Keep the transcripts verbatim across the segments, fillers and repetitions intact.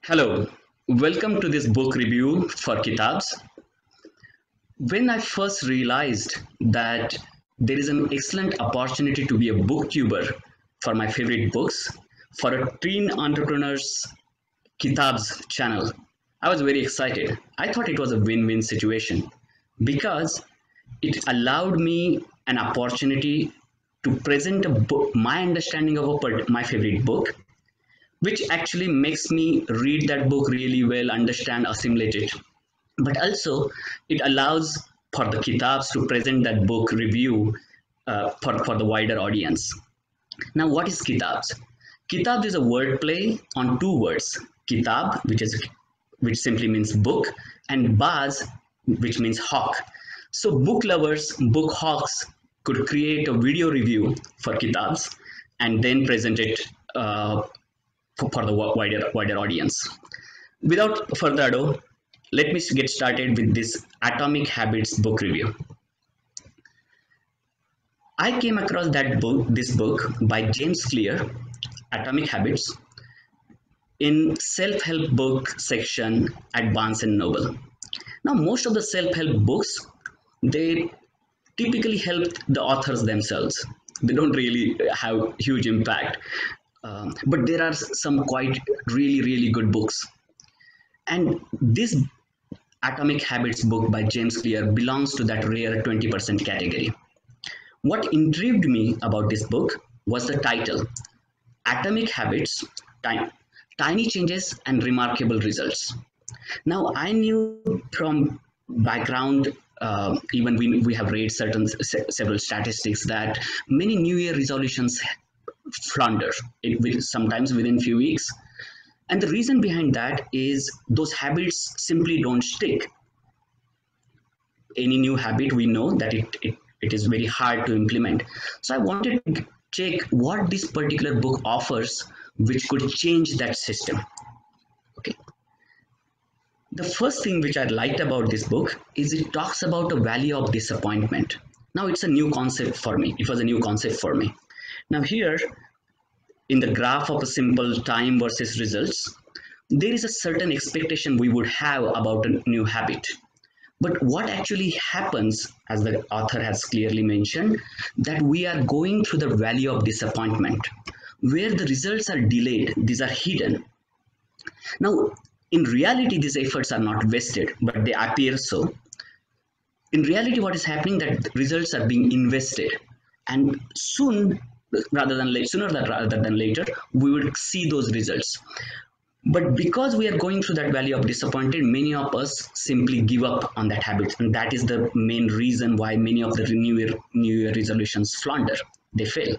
Hello, welcome to this book review for Kitabs. When I first realized that there is an excellent opportunity to be a booktuber for my favorite books for a teen entrepreneur's Kitabs channel, I was very excited. I thought it was a win-win situation because it allowed me an opportunity to present a book, my understanding of a, my favorite book, which actually makes me read that book really well, understand, assimilate it. But also, it allows for the kitabs to present that book review uh, for, for the wider audience. Now, what is kitabs? Kitabs is a word play on two words, kitab, which is which simply means book, and baz, which means hawk. So book lovers, book hawks could create a video review for kitabs and then present it uh, for, for the wider wider audience. Without further ado, let me get started with this Atomic Habits book review. I came across that book, this book by James Clear, Atomic Habits, in self-help book section at Barnes and Noble. Now, most of the self-help books, they typically help the authors themselves. They don't really have huge impact, um, but there are some quite really, really good books. And this Atomic Habits book by James Clear belongs to that rare twenty percent category. What intrigued me about this book was the title, Atomic Habits, Tiny Changes and Remarkable Results. Now, I knew from background, uh, even we, we have read certain several statistics that many New Year resolutions flounder, it will sometimes within few weeks. And the reason behind that is those habits simply don't stick. Any new habit, we know that it, it, it is very hard to implement. So I wanted to check what this particular book offers, which could change that system. Okay. The first thing which I liked about this book is it talks about the value of disappointment. Now it's a new concept for me. It was a new concept for me. Now here, in the graph of a simple time versus results, there is a certain expectation we would have about a new habit. But what actually happens, as the author has clearly mentioned, that we are going through the valley of disappointment, where the results are delayed, these are hidden. Now, in reality, these efforts are not wasted, but they appear so. In reality, what is happening that results are being invested, and soon, rather than later, sooner rather than later, we will see those results. But because we are going through that valley of disappointment, many of us simply give up on that habit, and that is the main reason why many of the New Year, New Year resolutions flounder, they fail.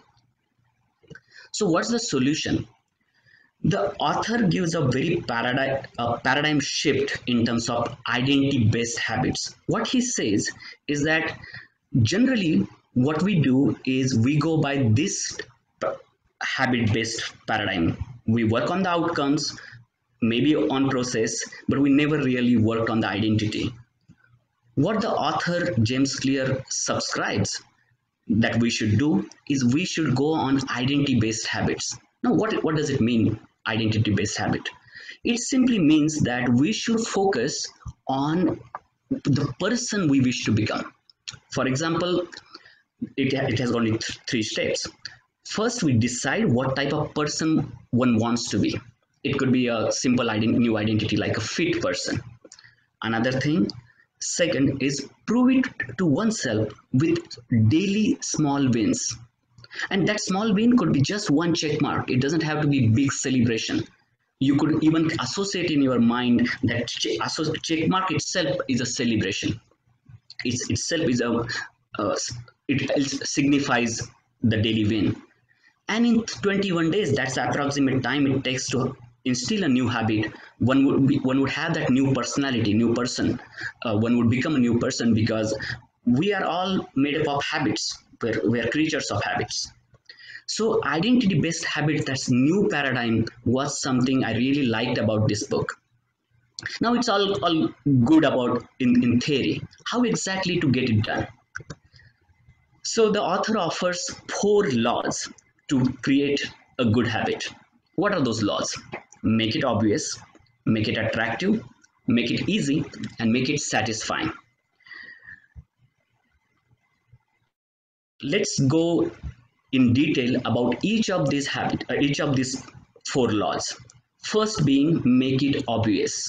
So what's the solution? The author gives a very paradigm, a paradigm shift in terms of identity-based habits. What he says is that generally what we do is we go by this habit-based paradigm. We work on the outcomes, maybe on process, but we never really worked on the identity. What the author James Clear subscribes that we should do is we should go on identity-based habits. Now, what, what does it mean, identity-based habit? It simply means that we should focus on the person we wish to become. For example, it, it has only th- three steps. First, we decide what type of person one wants to be. It could be a simple ident- new identity like a fit person. Another thing, second is prove it to oneself with daily small wins. And that small win could be just one check mark. It doesn't have to be big celebration. You could even associate in your mind that check mark itself is a celebration. It's itself is a, uh, it signifies the daily win. And in twenty-one days, that's the approximate time it takes to instill a new habit. One would be, one would have that new personality, new person. Uh, one would become a new person because we are all made up of habits. We're, we're creatures of habits. So identity-based habits, that's new paradigm, was something I really liked about this book. Now it's all, all good about in, in theory. How exactly to get it done? So the author offers four laws to create a good habit. What are those laws? Make it obvious, make it attractive, make it easy, and make it satisfying. Let's go in detail about each of these habit, uh, each of these four laws. First being make it obvious.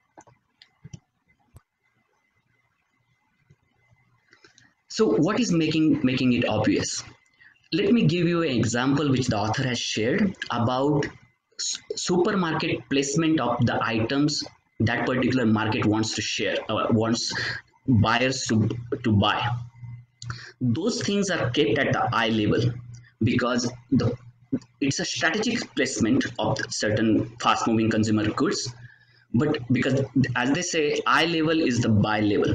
So what is making making it obvious? Let me give you an example which the author has shared about supermarket placement of the items that particular market wants to share, uh, wants buyers to, to buy. Those things are kept at the eye level because the it's a strategic placement of certain fast moving consumer goods, but because as they say, eye level is the buy level.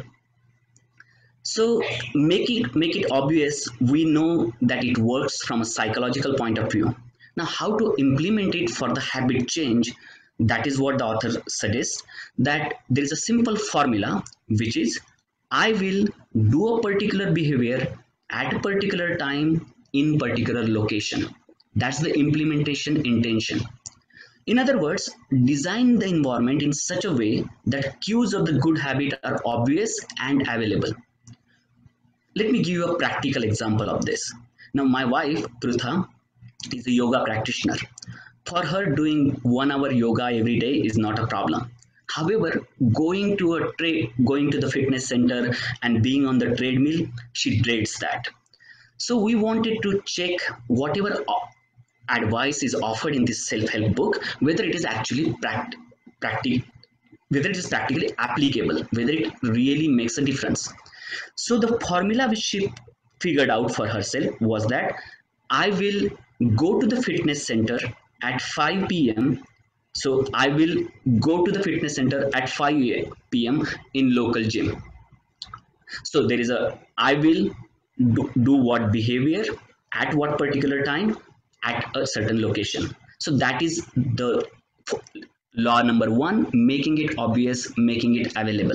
So make it make it obvious. We know that it works from a psychological point of view. Now, how to implement it for the habit change? That is what the author suggests, that there is a simple formula, which is I will do a particular behavior at a particular time in particular location. That's the implementation intention. In other words, design the environment in such a way that cues of the good habit are obvious and available. Let me give you a practical example of this. Now, my wife, Prutha, is a yoga practitioner. For her, doing one hour yoga every day is not a problem. However, going to a tra- going to the fitness center and being on the treadmill, she dreads that. So we wanted to check whatever advice is offered in this self-help book, whether it is actually pract- practic- whether it is practically applicable, whether it really makes a difference. So the formula which she figured out for herself was that I will go to the fitness center at five p m. So I will go to the fitness center at five p m in local gym. So there is a I will do, do what behavior at what particular time at a certain location. So that is the law number one, making it obvious, making it available.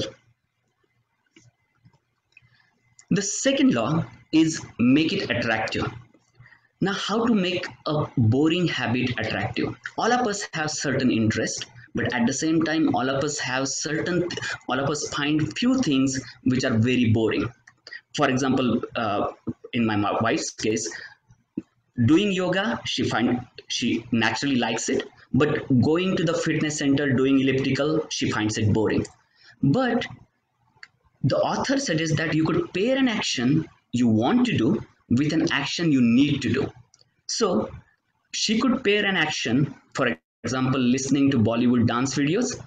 The second law is make it attractive. Now, how to make a boring habit attractive? All of us have certain interest, but at the same time, all of us have certain, all of us find few things which are very boring. For example, uh, in my wife's case, doing yoga, she find she naturally likes it, but going to the fitness center doing elliptical, she finds it boring. But the author suggests that you could pair an action you want to do with an action you need to do. So she could pair an action, for example, listening to Bollywood dance videos,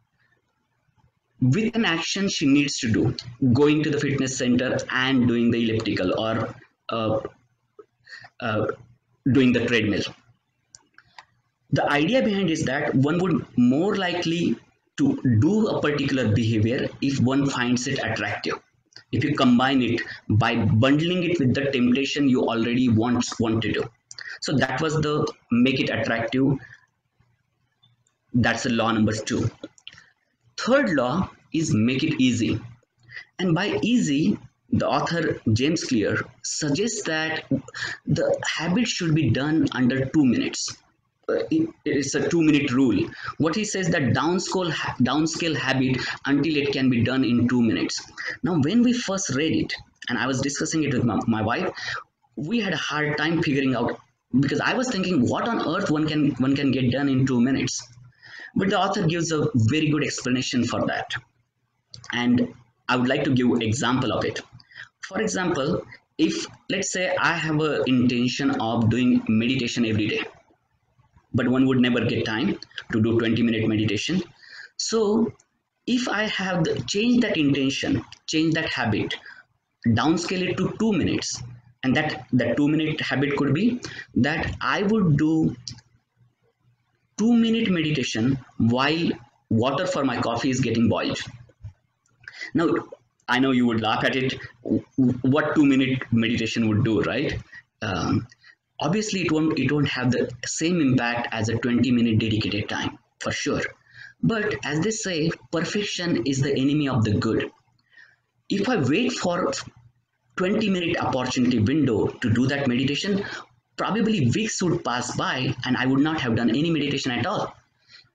with an action she needs to do, going to the fitness center and doing the elliptical, or uh, uh, doing the treadmill. The idea behind is that one would more likely to do a particular behavior if one finds it attractive. If you combine it by bundling it with the temptation you already want, want to do. So that was the make it attractive. That's the law number two. Third law is make it easy. And by easy, the author James Clear suggests that the habit should be done under two minutes. It, it's a two minute rule. What he says that downscale downscale habit until it can be done in two minutes. Now, when we first read it, and I was discussing it with my, my wife, we had a hard time figuring out, because I was thinking, what on earth one can one can get done in two minutes? But the author gives a very good explanation for that, and I would like to give an example of it. For example, if let's say I have an intention of doing meditation every day, but one would never get time to do twenty minute meditation. So if I have the, change that intention, change that habit, downscale it to two minutes, and that that two minute habit could be that I would do two minute meditation while water for my coffee is getting boiled. Now, I know you would laugh at it. What two minute meditation would do, right? Um, obviously, it won't it won't have the same impact as a twenty minute dedicated time, for sure. But as they say, perfection is the enemy of the good. If I wait for twenty minute opportunity window to do that meditation, probably weeks would pass by and I would not have done any meditation at all.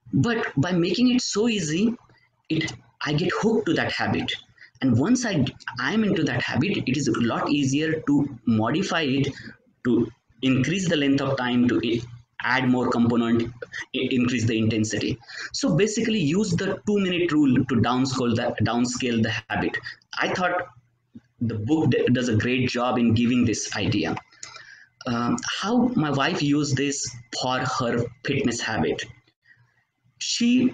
But by making it so easy, it I get hooked to that habit. And once I I'm into that habit, it is a lot easier to modify it, to increase the length of time, to i- add more component, i- increase the intensity. So basically, use the two minute rule to downscale the downscale the habit. I thought the book d- does a great job in giving this idea. Um, how my wife used this for her fitness habit. She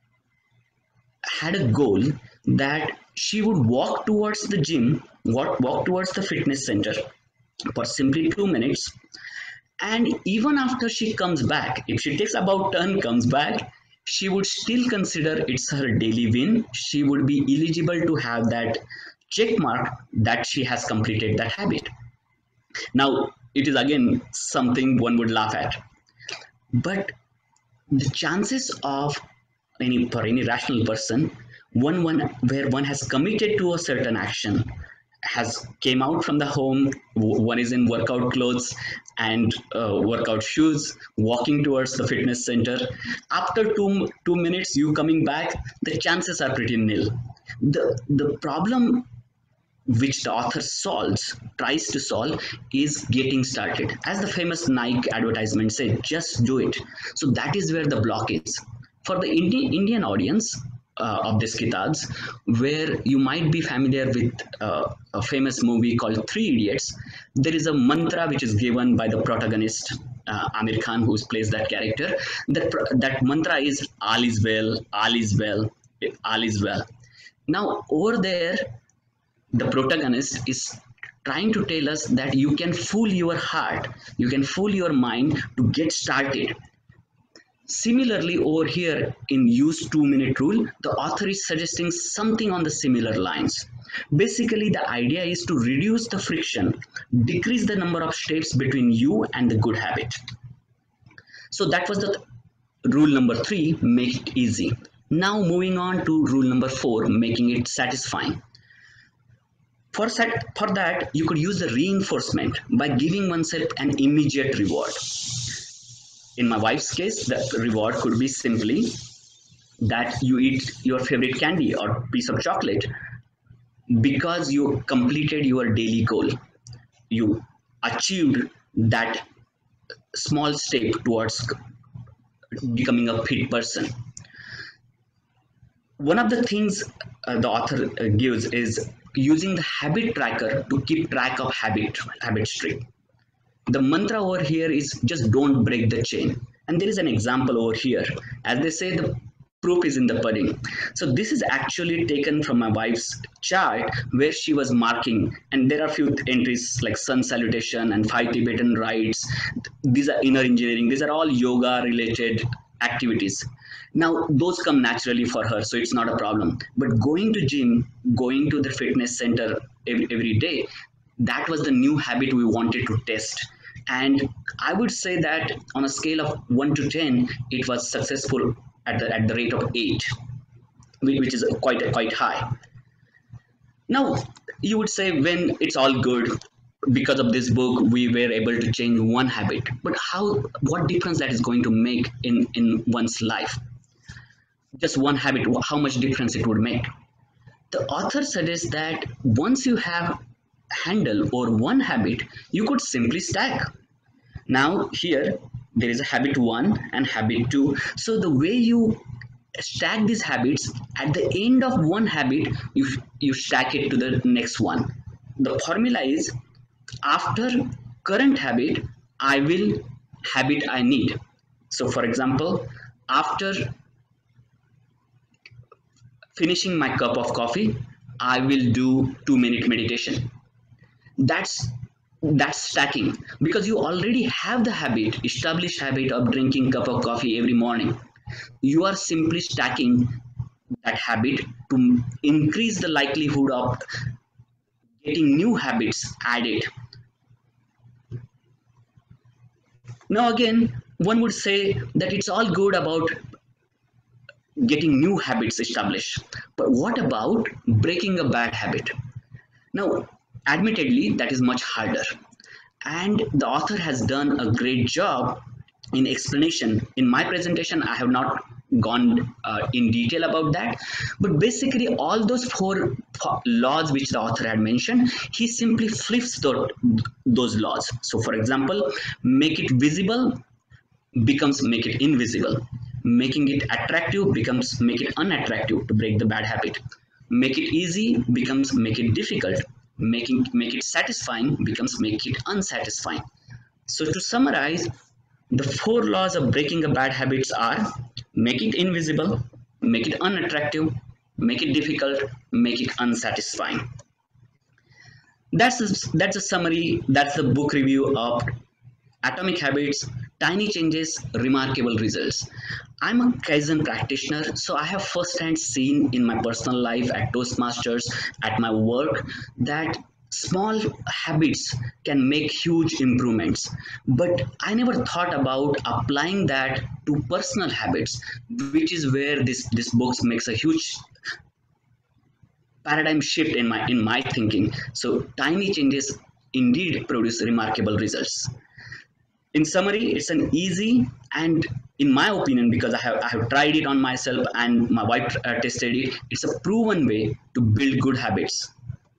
had a goal that she would walk towards the gym, walk, walk towards the fitness center for simply two minutes. And even after she comes back, if she takes about ten, comes back, she would still consider it's her daily win. She would be eligible to have that check mark that she has completed that habit. Now, it is again something one would laugh at, but the chances of any for any rational person, one one where one has committed to a certain action, has came out from the home, one is in workout clothes and uh, workout shoes, walking towards the fitness center. After two two minutes, you coming back, the chances are pretty nil. The the problem which the author solves, tries to solve, is getting started. As the famous Nike advertisement said, just do it. So that is where the block is. For the Indi- Indian audience uh, of this kitabs, where you might be familiar with uh, a famous movie called Three Idiots, there is a mantra which is given by the protagonist, uh, Amir Khan, who plays that character. That, that mantra is all is well, all is well, all is well. Now, over there, the protagonist is trying to tell us that you can fool your heart, you can fool your mind to get started. Similarly, over here in use two minute rule, the author is suggesting something on the similar lines. Basically, the idea is to reduce the friction, decrease the number of steps between you and the good habit. So that was the rule number three, make it easy. Now moving on to rule number four, making it satisfying. For, set, for that, you could use the reinforcement by giving oneself an immediate reward. In my wife's case, the reward could be simply that you eat your favorite candy or piece of chocolate because you completed your daily goal. You achieved that small step towards becoming a fit person. One of the things uh, the author uh, gives is using the habit tracker to keep track of habit habit streak. The mantra over here is just don't break the chain. And there is an example over here. As they say, the proof is in the pudding. So this is actually taken from my wife's chart where she was marking, and there are few entries like sun salutation and five Tibetan rites. These are inner engineering. These are all yoga related activities. Now those come naturally for her, so it's not a problem. But going to gym, going to the fitness center every, every day, that was the new habit we wanted to test. And I would say that on a scale of one to ten, it was successful at the, at the rate of eight, which is quite quite high. Now you would say, when it's all good, because of this book we were able to change one habit, but how, what difference that is going to make in in one's life? Just one habit, how much difference it would make? The author suggests that once you have handle over one habit, you could simply stack. Now here there is a habit one and habit two. So the way you stack these habits, at the end of one habit, you you stack it to the next one. The formula is, after current habit, I will habit I need. So for example, after finishing my cup of coffee, I will do two minute meditation. That's that's stacking, because you already have the habit, established habit of drinking cup of coffee every morning. You are simply stacking that habit to increase the likelihood of getting new habits added. Now again, one would say that it's all good about getting new habits established, but what about breaking a bad habit? Now admittedly, that is much harder, and the author has done a great job in explanation. In my presentation, I have not gone uh, in detail about that, but basically all those four laws which the author had mentioned, he simply flips the, those laws. So for example, make it visible becomes make it invisible, making it attractive becomes make it unattractive to break the bad habit, make it easy becomes make it difficult, making make it satisfying becomes make it unsatisfying. So to summarize, the four laws of breaking a bad habits are: make it invisible, make it unattractive, make it difficult, make it unsatisfying. That's a, that's a summary. That's the book review of Atomic Habits, Tiny Changes, Remarkable Results. I'm a Kaizen practitioner, so I have firsthand seen in my personal life, at Toastmasters, at my work, that small habits can make huge improvements. But I never thought about applying that to personal habits, which is where this, this book makes a huge paradigm shift in my in my thinking. So tiny changes indeed produce remarkable results. In summary, it's an easy and, in my opinion, because I have I have tried it on myself and my wife uh, tested it, it's a proven way to build good habits.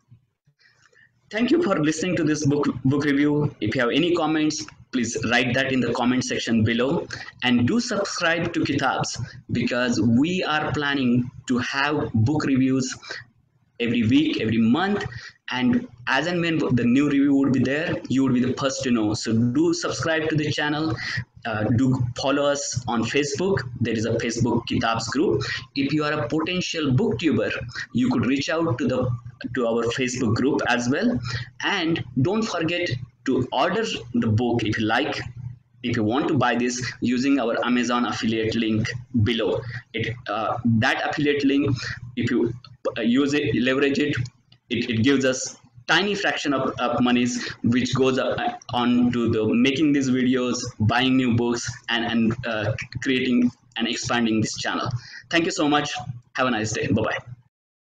Thank you for listening to this book book review. If you have any comments, please write that in the comment section below, and do subscribe to Kitabs, because we are planning to have book reviews every week, every month, and as and when the new review would be there, you would be the first to know. So do subscribe to the channel. Uh, do follow us on Facebook. There is a Facebook Kitabs group. If you are a potential booktuber, you could reach out to the to our Facebook group as well. And don't forget to order the book if you like. If you want to buy this, using our Amazon affiliate link below. It uh, that affiliate link, if you uh, use it, leverage it, it, it gives us tiny fraction of, of monies which goes uh, on to the making these videos, buying new books, and, and uh, creating and expanding this channel. Thank you so much. Have a nice day. Bye bye.